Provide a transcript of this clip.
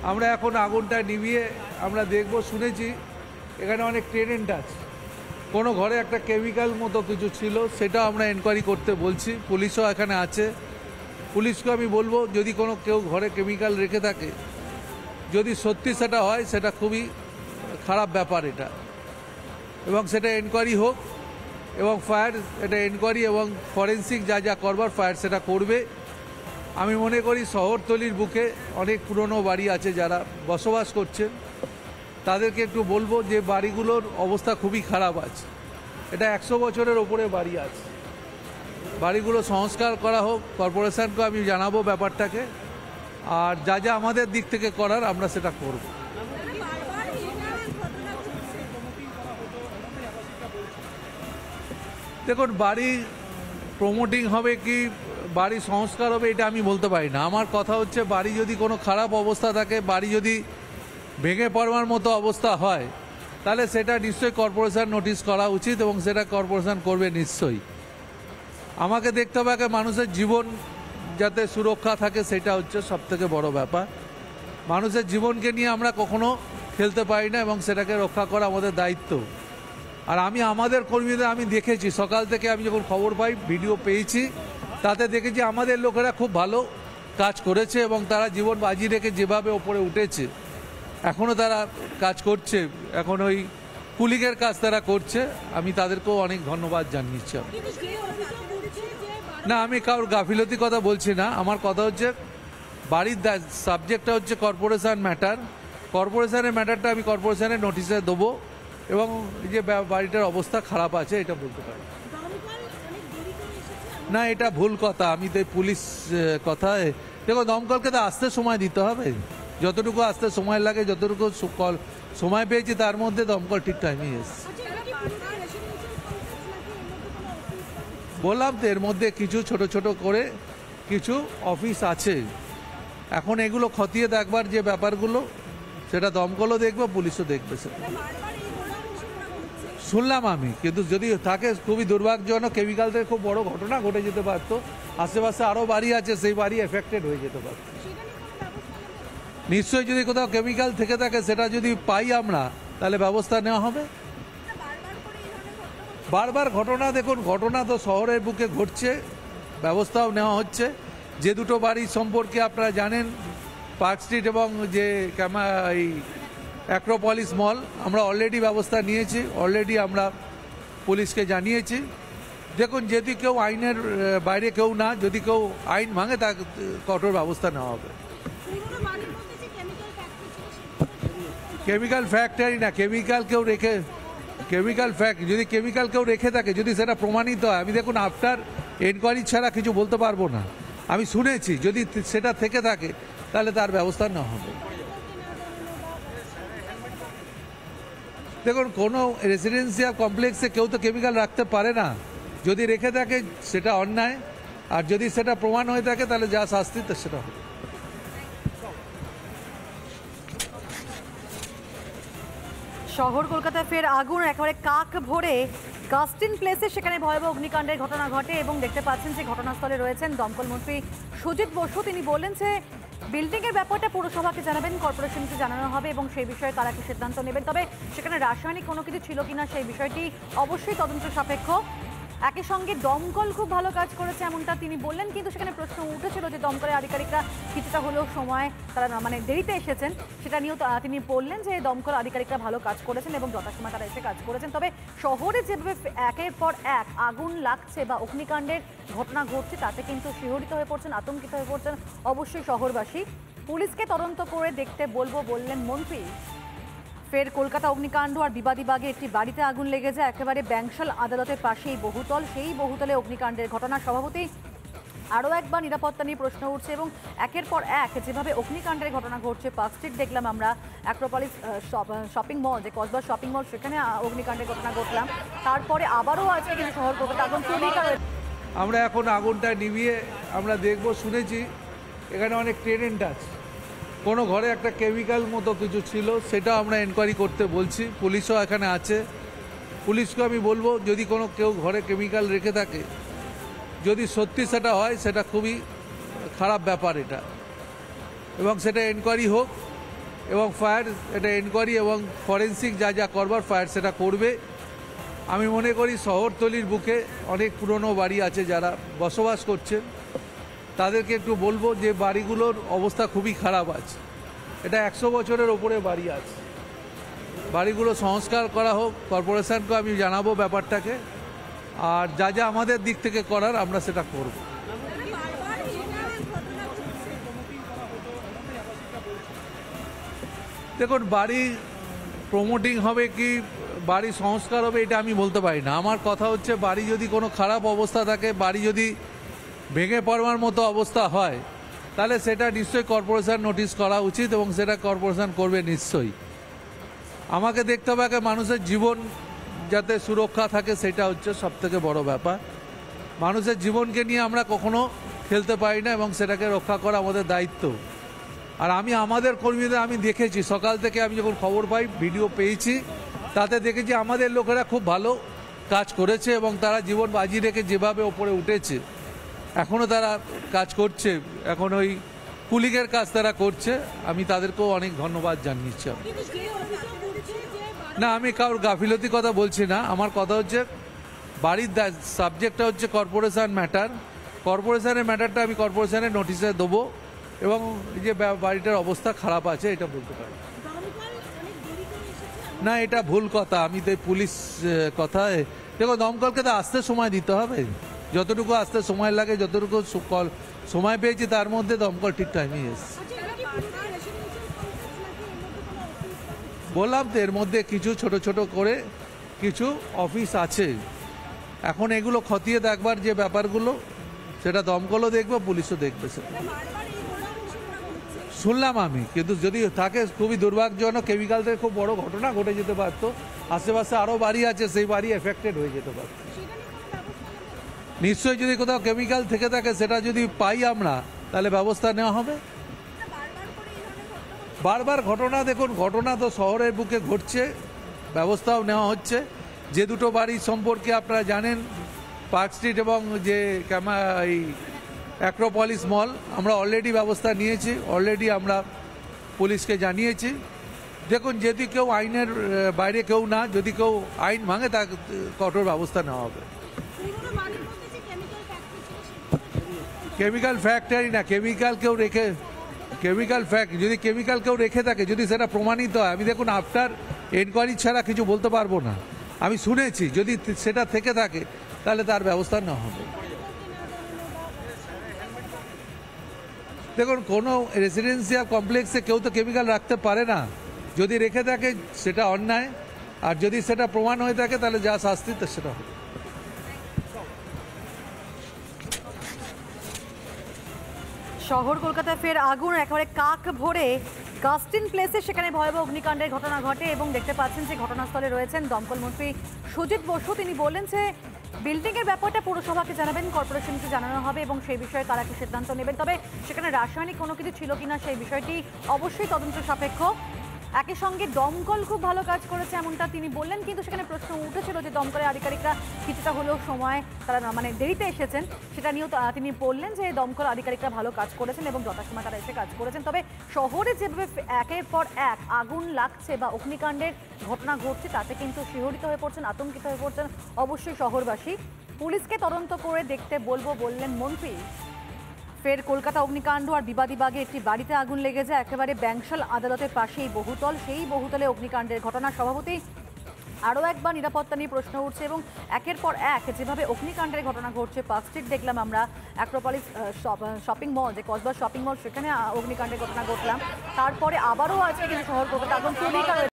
আমরা এখন আগুনটা নিভিয়ে আমরা দেখব, শুনেছি এখানে অনেক টেনেন্ট আছে, কোনো ঘরে একটা কেমিক্যাল মতো কিছু ছিল, সেটা আমরা এনকোয়ারি করতে বলছি। পুলিশও এখানে আছে, পুলিশকে আমি বলবো যদি কোনো কেউ ঘরে কেমিক্যাল রেখে থাকে, যদি সত্যি সেটা হয় সেটা খুবই খারাপ ব্যাপার এটা, এবং সেটা এনকোয়ারি হোক এবং ফায়ার এটা এনকোয়ারি এবং ফরেন্সিক যা যা করবার ফায়ার সেটা করবে। আমি মনে করি শহরতলির বুকে অনেক পুরনো বাড়ি আছে যারা বসবাস করছেন, তাদেরকে একটু বলবো যে বাড়িগুলোর অবস্থা খুবই খারাপ আছে, এটা 100 বছরের ওপরে বাড়ি আছে, বাড়িগুলো সংস্কার করা হোক। কর্পোরেশনকে আমি জানাবো ব্যাপারটাকে, আর যা যা আমাদের দিক থেকে করার আমরা সেটা করব। দেখুন, বাড়ি প্রমোটিং হবে কি বাড়ি সংস্কার হবে এটা আমি বলতে পারি না। আমার কথা হচ্ছে বাড়ি যদি কোনো খারাপ অবস্থা থাকে, বাড়ি যদি ভেঙে পড়বার মতো অবস্থা হয়, তাহলে সেটা নিশ্চয়ই কর্পোরেশন নোটিশ করা উচিত এবং সেটা কর্পোরেশন করবে নিশ্চয়ই। আমাকে দেখতে হবে মানুষের জীবন যাতে সুরক্ষা থাকে, সেটা হচ্ছে সবথেকে বড় ব্যাপার। মানুষের জীবনকে নিয়ে আমরা কখনো খেলতে পারি না এবং সেটাকে রক্ষা করা আমাদের দায়িত্ব। আর আমি আমাদের কর্মীদের আমি দেখেছি, সকাল থেকে আমি যখন খবর পাই, ভিডিও পেয়েছি, তাতে দেখেছি আমাদের লোকেরা খুব ভালো কাজ করেছে এবং তারা জীবন বাজি রেখে যেভাবে ওপরে উঠেছে এখনও তারা কাজ করছে, এখন ওই কুলিংয়ের কাজ তারা করছে, আমি তাদেরকেও অনেক ধন্যবাদ জানিয়েছি। না, আমি কারোর গাফিলতি কথা বলছি না, আমার কথা হচ্ছে বাড়ির সাবজেক্টটা হচ্ছে কর্পোরেশন ম্যাটার, কর্পোরেশনের ম্যাটারটা আমি কর্পোরেশনের নোটিশে দেবো এবং যে বাড়িটার অবস্থা খারাপ আছে এটা বলতে পারি না, এটা ভুল কথা। আমি তো পুলিশ কথায় দেখো, দমকলকে তো আসতে সময় দিতে হবে, যতটুকু আসতে সময় লাগে, যতটুকু সময় পেয়েছি তার মধ্যে দমকল ঠিক টাইমে এসছে। বললাম তো এর মধ্যে কিছু ছোট ছোট করে কিছু অফিস আছে, এখন এগুলো খতিয়ে দেখবার যে ব্যাপারগুলো সেটা দমকলও দেখবে, পুলিশও দেখবে। সেটা শুনলাম আমি, কিন্তু যদি থাকে খুবই দুর্ভাগ্যজনক, কেমিক্যাল থেকে খুব বড় ঘটনা ঘটে যেতে পারতো, আশেপাশে আরও বাড়ি আছে, সেই বাড়ি এফেক্টেড হয়ে যেতে পারত। নিশ্চয়ই যদি কোথাও কেমিক্যাল থেকে থাকে সেটা যদি পাই আমরা, তাহলে ব্যবস্থা নেওয়া হবে। বারবার ঘটনা, দেখুন ঘটনা তো শহরের বুকে ঘটছে, ব্যবস্থাও নেওয়া হচ্ছে। যে দুটো বাড়ি সম্পর্কে আপনারা জানেন, পার্ক স্ট্রিট এবং যে এই অ্যাক্রোপলিস মল, আমরা অলরেডি ব্যবস্থা নিয়েছি, অলরেডি আমরা পুলিশকে জানিয়েছি। দেখুন, যদি কেউ আইনের বাইরে কেউ না, যদি কেউ আইন ভাঙে তার কঠোর ব্যবস্থা নেওয়া হবে। কেমিক্যাল ফ্যাক্টরি না, কেমিক্যাল কেউ রেখে, কেমিক্যাল যদি কেমিক্যাল কেউ রেখে থাকে, যদি সেটা প্রমাণিত হয়, আমি দেখুন আফটার এনকোয়ারি ছাড়া কিছু বলতে পারবো না। আমি শুনেছি যদি সেটা থেকে থাকে তাহলে তার ব্যবস্থা নেওয়া হবে। দেখুন, কোনো রেসিডেন্সিয়াল কমপ্লেক্সে কেউ তো কেমিক্যাল রাখতে পারে না, যদি রেখে থাকে সেটা অন্যায়, আর যদি সেটা প্রমাণ হয়ে থাকে তাহলে যা শাস্তি সেটা হবে। শহর কলকাতায় ফের আগুন, একেবারে কাক ভরে গাস্টিন প্লেসে, সেখানে ভয়াবহ অগ্নিকাণ্ডের ঘটনা ঘটে এবং দেখতে পাচ্ছেন যে ঘটনাস্থলে রয়েছেন দমকল মন্ত্রী সুজিত বসু। তিনি বললেন যে বিল্ডিংয়ের ব্যাপারটা পৌরসভাকে জানাবেন, কর্পোরেশনকে জানানো হবে এবং সেই বিষয়ে তারা কি সিদ্ধান্ত নেবেন। তবে সেখানে রাসায়নিক কোনো কিছু ছিল কিনা সেই বিষয়টি অবশ্যই তদন্ত সাপেক্ষ। একই সঙ্গে দমকল খুব ভালো কাজ করেছে এমনটা তিনি বললেন, কিন্তু সেখানে প্রশ্ন উঠেছিল যে দমকলের আধিকারিকরা কিছুটা হলেও সময় তারা দেরিতে এসেছেন, সেটা নিয়েও তিনি বললেন যে দমকল আধিকারিকরা ভালো কাজ করেছেন এবং যথাসময় তারা এসে কাজ করেছেন। তবে শহরে যেভাবে একের পর এক আগুন লাগছে বা অগ্নিকাণ্ডের ঘটনা ঘটছে, তাতে কিন্তু শিহরিত হয়ে পড়ছেন, আতঙ্কিত হয়ে পড়ছেন অবশ্যই শহরবাসী। পুলিশকে তদন্ত করে দেখতে বলবো বললেন মন্ত্রী। ফের কলকাতা অগ্নিকাণ্ড আর বিবাদীবাগে একটি বাড়িতে আগুন লেগে যায়, একেবারে ব্যাংশাল আদালতের পাশেই বহুতল, সেই বহুতলে অগ্নিকাণ্ডের ঘটনা। স্বভাবতই আরও একবার নিরাপত্তা নিয়ে প্রশ্ন উঠছে এবং একের পর এক যেভাবে অগ্নিকাণ্ডের ঘটনা ঘটছে, পার্ক স্ট্রিট দেখলাম আমরা, অ্যাক্রোপলিস শপিং মল, যে কসবা শপিং মল, সেখানে অগ্নিকাণ্ডের ঘটনা ঘটলাম, তারপরে আবারও আজকে কিন্তু শহর কলকাতা আগুন চুরি। আমরা এখন আগুনটা নিভিয়ে আমরা দেখব, শুনেছি এখানে অনেক টেনেন্ট আছে, কোনো ঘরে একটা কেমিক্যাল মতো কিছু ছিল, সেটা আমরা এনকোয়ারি করতে বলছি। পুলিশও এখানে আছে, পুলিশকে আমি বলবো যদি কোনো কেউ ঘরে কেমিক্যাল রেখে থাকে, যদি সত্যি সেটা হয় সেটা খুবই খারাপ ব্যাপার এটা, এবং সেটা এনকোয়ারি হোক এবং ফায়ার এটা এনকোয়ারি এবং ফরেন্সিক যা যা করবার ফায়ার সেটা করবে। আমি মনে করি শহরতলির বুকে অনেক পুরনো বাড়ি আছে যারা বসবাস করছে, তাদেরকে একটু বলবো যে বাড়িগুলোর অবস্থা খুবই খারাপ আছে। এটা 100 বছরের ওপরে বাড়ি আছে, বাড়িগুলো সংস্কার করা হোক। কর্পোরেশনকে আমি জানাবো ব্যাপারটাকে, আর যা যা আমাদের দিক থেকে করার আমরা সেটা করব। দেখুন, বাড়ি প্রমোটিং হবে কি বাড়ি সংস্কার হবে এটা আমি বলতে পারি না। আমার কথা হচ্ছে বাড়ি যদি কোনো খারাপ অবস্থা থাকে, বাড়ি যদি ভেঙে পড়বার মতো অবস্থা হয়, তাহলে সেটা নিশ্চয়ই কর্পোরেশন নোটিশ করা উচিত এবং সেটা কর্পোরেশন করবে নিশ্চয়ই। আমাকে দেখতে হবে আগে মানুষের জীবন যাতে সুরক্ষা থাকে, সেটা হচ্ছে সবথেকে বড় ব্যাপার। মানুষের জীবনকে নিয়ে আমরা কখনো খেলতে পারি না এবং সেটাকে রক্ষা করা আমাদের দায়িত্ব। আর আমি আমাদের কর্মীদের আমি দেখেছি, সকাল থেকে আমি যখন খবর পাই, ভিডিও পেয়েছি, তাতে দেখেছি আমাদের লোকেরা খুব ভালো কাজ করেছে এবং তারা জীবন বাজি রেখে যেভাবে ওপরে উঠেছে এখনও তারা কাজ করছে, এখন ওই কুলিংয়ের কাজ তারা করছে। আমি তাদেরকেও অনেক ধন্যবাদ জানিয়েছি। না, আমি কারোর গাফিলতি কথা বলছি না। আমার কথা হচ্ছে বাড়ির সাবজেক্টটা হচ্ছে কর্পোরেশন ম্যাটার। কর্পোরেশনের ম্যাটারটা আমি কর্পোরেশনের নোটিশে দেবো এবং যে বাড়িটার অবস্থা খারাপ আছে এটা বলতে পারি না, এটা ভুল কথা। আমি তো পুলিশ কথায় দেখো, দমকলকে তো আসতে সময় দিতে হবে, যতটুকু আসতে সময় লাগে, যতটুকু সময় পেয়েছি তার মধ্যে দমকল ঠিক টাইমে এসছে। বললাম তো, এর মধ্যে কিছু ছোট ছোট করে কিছু অফিস আছে। এখন এগুলো খতিয়ে দেখবার যে ব্যাপারগুলো, সেটা দমকলও দেখবে, পুলিশও দেখবে। সেটা শুনলাম আমি, কিন্তু যদি থাকে খুবই দুর্ভাগ্যজনক। কেমিক্যাল থেকে খুব বড় ঘটনা ঘটে যেতে পারতো, আশেপাশে আরও বাড়ি আছে, সেই বাড়ি এফেক্টেড হয়ে যেতে পারত। নিশ্চয়ই যদি কোথাও কেমিক্যাল থেকে থাকে সেটা যদি পাই আমরা, তাহলে ব্যবস্থা নেওয়া হবে। বারবার ঘটনা, দেখুন ঘটনা তো শহরের বুকে ঘটছে, ব্যবস্থাও নেওয়া হচ্ছে। যে দুটো বাড়ি সম্পর্কে আপনারা জানেন, পার্ক স্ট্রিট এবং যে এই অ্যাক্রোপলিস মল, আমরা অলরেডি ব্যবস্থা নিয়েছি, অলরেডি আমরা পুলিশকে জানিয়েছি। দেখুন, যদি কেউ আইনের বাইরে কেউ না, যদি কেউ আইন ভাঙে তার কঠোর ব্যবস্থা নেওয়া হবে। কেমিক্যাল ফ্যাক্টরি না, কেমিক্যাল কেউ রেখে, কেমিক্যাল যদি কেমিক্যাল কেউ রেখে থাকে, যদি সেটা প্রমাণিত হয়, আমি দেখুন আফটার এনকোয়ারি ছাড়া কিছু বলতে পারবো না। আমি শুনেছি, যদি সেটা থেকে থাকে তাহলে তার ব্যবস্থা নেওয়া হবে। দেখুন, কোনো রেসিডেন্সিয়াল কমপ্লেক্সে কেউ তো কেমিক্যাল রাখতে পারে না। যদি রেখে থাকে সেটা অন্যায়, আর যদি সেটা প্রমাণ হয়ে থাকে তাহলে যা শাস্তি তো সেটা হবে। শহর কলকাতায় ফের আগুন একেবারে কাক ভরে গাস্টিন প্লেসে, সেখানে ভয়াবহ অগ্নিকাণ্ডের ঘটনা ঘটে এবং দেখতে পাচ্ছেন যে ঘটনাস্থলে রয়েছেন দমকল মন্ত্রী সুজিত বসু। তিনি বললেন যে বিল্ডিংয়ের ব্যাপারটা পৌরসভাকে জানাবেন, কর্পোরেশনকে জানানো হবে এবং সেই বিষয়ে তারা কি সিদ্ধান্ত নেবেন। তবে সেখানে রাসায়নিক কোনো কিছু ছিল কিনা সেই বিষয়টি অবশ্যই তদন্ত সাপেক্ষ। একই সঙ্গে দমকল খুব ভালো কাজ করেছে এমনটা তিনি বললেন, কিন্তু সেখানে প্রশ্ন উঠেছিল যে দমকলের আধিকারিকরা কিছুটা হলেও সময় তারা দেরিতে এসেছেন, সেটা নিয়েও তিনি বললেন যে দমকল আধিকারিকরা ভালো কাজ করেছেন এবং যথাসময় তারা এসে কাজ করেছেন। তবে শহরে যেভাবে একের পর এক আগুন লাগছে বা অগ্নিকাণ্ডের ঘটনা ঘটছে, তাতে কিন্তু শিহরিত হয়ে পড়ছেন, আতঙ্কিত হয়ে পড়ছেন অবশ্যই শহরবাসী। পুলিশকে তদন্ত করে দেখতে বলবো বললেন মন্ত্রী। ফের কলকাতা অগ্নিকাণ্ড আর বিবাদী বাগে একটি বাড়িতে আগুন লেগে যায় একেবারে ব্যাংশাল আদালতের পাশেই বহুতল, সেই বহুতলে অগ্নিকাণ্ডের ঘটনা। স্বভাবতই আরও একবার নিরাপত্তা নিয়ে প্রশ্ন উঠছে এবং একের পর এক যেভাবে অগ্নিকাণ্ডের ঘটনা ঘটছে। পার্ক স্ট্রিট দেখলাম আমরা, অ্যাক্রোপলিস শপিং মল, যে কসবা শপিং মল, সেখানে অগ্নিকাণ্ডের ঘটনা ঘটলাম। তারপরে আবারও আজকে কিন্তু শহর কলকাতা আগুন চলেই